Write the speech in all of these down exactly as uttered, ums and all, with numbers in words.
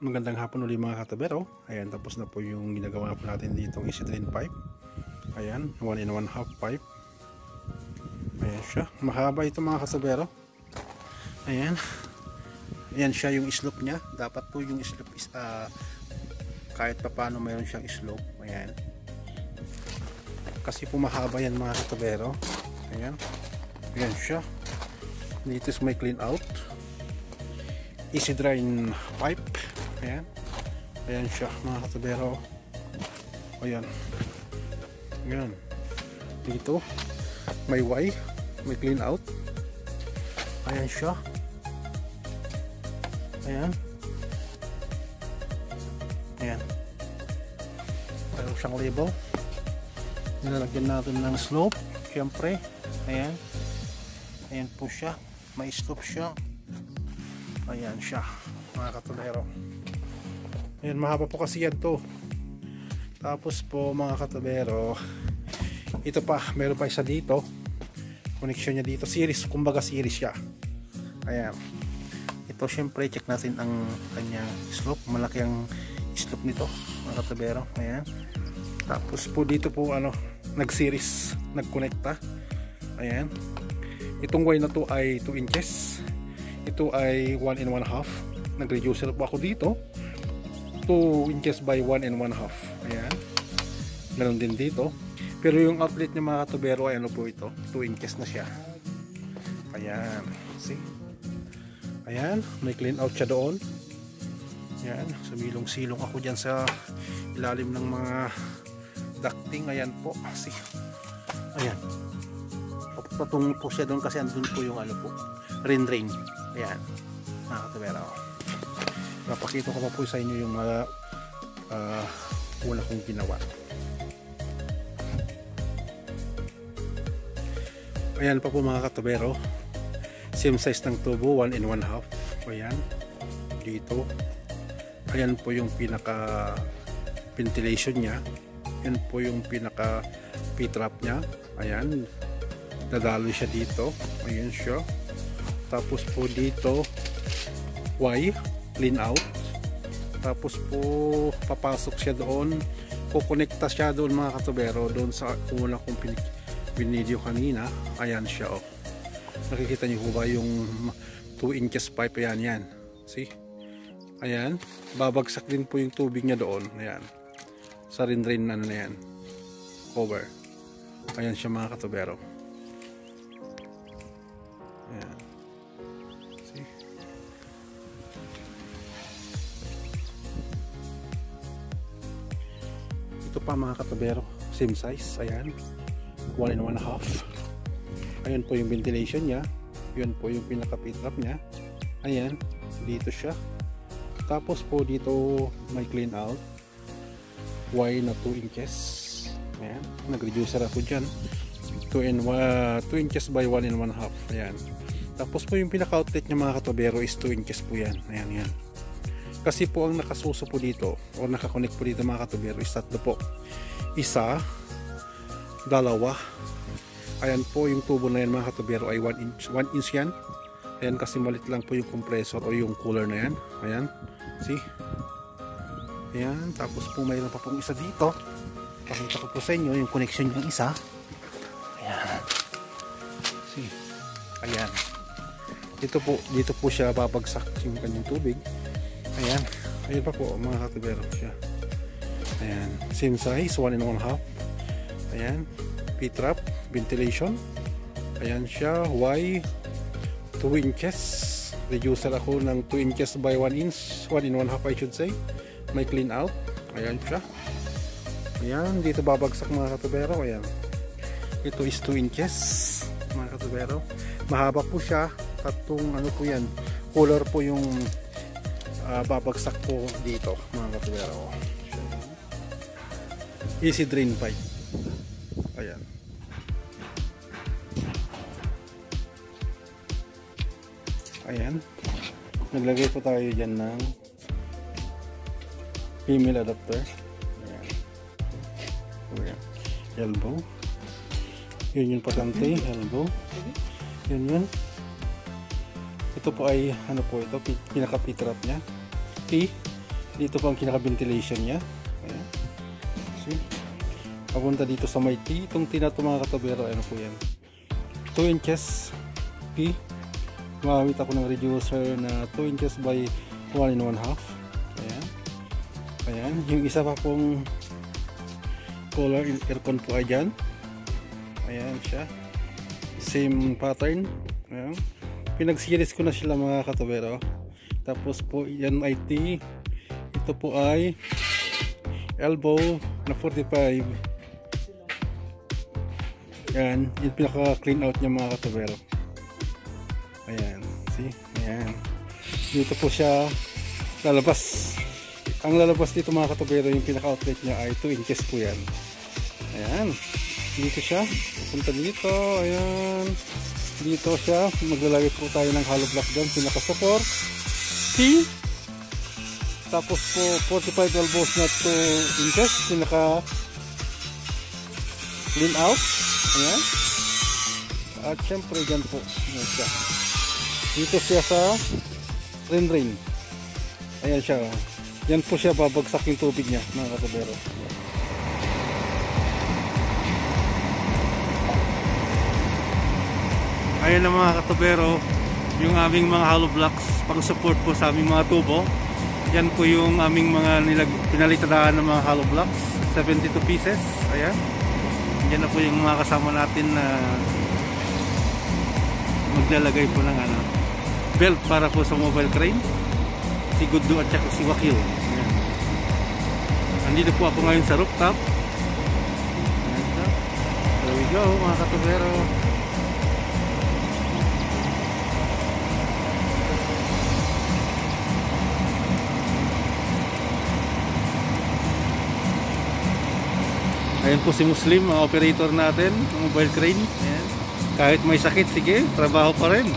Magandang hapon ulit mga katabero. Ayan, tapos na po yung ginagawa po natin dito ng easy drain pipe. Ayan, one and one half pipe. Ayan siya, mahaba ito mga katabero. Ayan, ayan siya yung slope niya. Dapat po yung slope is uh, kahit pa paano mayroon siyang slope. Ayan, kasi po mahaba yan mga katabero. Ayan, ayan siya. Dito is may clean out easy drain pipe. Ayan, ayan siya mga katabero. Ayan, ayan, dito may Y, may clean out. Ayan siya. Ayan, ayan, mayroon siyang label. Nilalagyan natin ng slope syempre. Ayan, ayan po siya, may slope siya. Ayan siya mga katabero. Ayan, mahaba po kasi yan to. Tapos po mga katabero, ito pa, meron pa isa dito, connection niya dito, series, kumbaga series siya. Ayan, ito syempre check natin ang kanyang slope. Malaki ang slope nito mga katabero. Ayan, tapos po dito po ano, nag series, nag connecta. Ayan, itong Y na to ay two inches, ito ay one and one half. Nag reducer po ako dito, two inches by one and one half. Ayan, meron din dito. Pero yung outlet niya mga katabero ay ano po ito, two inches na siya. Ayan, see? Ayan, may clean out siya doon. Ayan, sumilong-silong ako dyan sa ilalim ng mga ducting. Ayan po, see? Ayan, patungo po siya doon kasi andun po yung ano po, rain drain. Ayan mga katabero, napakita ko pa po sa inyo yung mga uh, una kong ginawa. Ayan pa po mga katabero, same size ng tubo, one and one half. Ayan, dito, ayan po yung pinaka ventilation nya, ayan po yung pinaka P-trap nya. Ayan, dadaloy siya dito. Ayan siya. Tapos po dito Y, clean out. Tapos po papasok siya doon, kukonekta siya doon mga katabero, doon sa una kong binidyo kanina. Ayan siya, oh. Nakikita niyo po ba yung two inches pipe? Ayan, yan, see? Ayan, babagsak din po yung tubig niya doon. Ayan, sa rain drain na na yan, cover. Ayan siya mga katabero. Ayan, see? Ito pa mga katabero, same size. Ayan, one and one half. Ayan po yung ventilation nya. Yun po yung pinaka P-trap nya. Ayan, dito siya. Tapos po dito may clean out Y na two inches. Ayan, nag-reducer ako dyan, two inches by one and one half. Ayan, tapos po yung pinaka outlet nya mga katabero is two inches po yan. Ayan, yan. Kasi po ang nakasuso po dito o nakakonect po dito mga katabero is tatlo po. Isa, dalawa. Ayan po yung tubo na yan mga katabero ay one inch, one inch yan. Ayan, kasi malit lang po yung compressor o yung cooler na yan. Ayan, see? Ayan, tapos po mayroon pa pong isa dito. Pakita ko po sa inyo yung connection ng isa. Ayan, see? Ayan, dito po, dito po siya babagsak yung kanyang tubig. Ayan, ayan pa po mga katabero siya. Ayan, same size, one and one half. Ayan, P-trap, ventilation. Ayan siya, Y, two inches. Reducer ako ng two inches by one inch, one and one half I should say. May clean out. Ayan siya. Ayan, dito babagsak mga katabero. Ayan, ito is two inches mga katabero. Mahaba po siya. Tatlong ano po yan, color po yung uh, babagsak po dito mga katabero. Easy drain pipe. Ayan, ayan, naglagay po tayo dyan ng female adapter. Ayan, ayan. Elbow, yun yung patante, elbow, yun yun. Ito po ay ano po ito, pinaka P-trap nya, P Dito po ang kinaka-ventilation niya. Ayan. See? Papunta dito sa may T. Itong T na ito mga katubero, ano po yan? two inches P. Gumamit ako ng reducer na two inches by one and one half. Ayan. Ayan. Yung isa pa pong color aircon po ay dyan. Ayan siya. Same pattern. Ayan. Pinag-series ko na sila mga katubero. Tapos po yan ay T. Ito po ay elbow na forty-five. Yan, yung pinaka clean out niya mga katubero. Ayan, see? Ayan. Dito po siya lalabas. Ang lalabas dito mga katubero, yung pinaka outlet niya ay two inches po yan. Ayan. Dito siya. Punta dito. Ayan. Dito siya. Maglalagay po tayo ng hollow block dyan. Pinaka support. T. Tapos po forty-five elbows na two inches. Pinaka clean out. Ayan. At syempre dyan po. Ayan siya. Dito siya sa rain rain. Ayan siya. Yan po siya babagsak yung tubig niya mga katubero. Ayan na mga katubero, yung aming mga hollow blocks pang support po sa aming mga tubo. Yan po yung aming mga nilag pinalitan ng mga hollow blocks, seventy-two pieces. Ayan. Yan na po yung mga kasama natin na maglalagay po ng ano, belt para po sa mobile crane. Si Gudu at saka si Wakil. Ayan. Andito po ako ngayon sa rooftop. Ayan. There we go mga katubero. Ayan po si Muslim, ang operator natin ng mobile crane. Ayan. Kahit may sakit, sige, trabaho pa rin.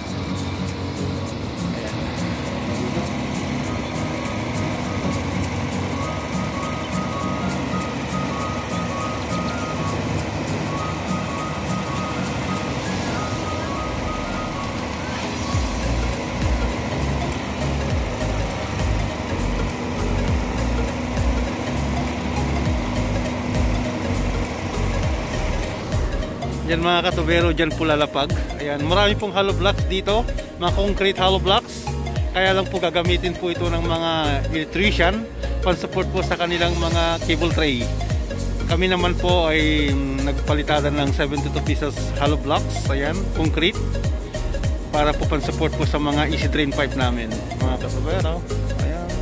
Yan mga katubero, dyan po lalapag. Ayan, marami pong hollow blocks dito, mga concrete hollow blocks. Kaya lang po gagamitin po ito ng mga electrician pan-support po sa kanilang mga cable tray. Kami naman po ay nagpalitadan ng seventy-two pieces hollow blocks, ayan, concrete, para po pan-support po sa mga easy drain pipe namin mga katubero. Ayan.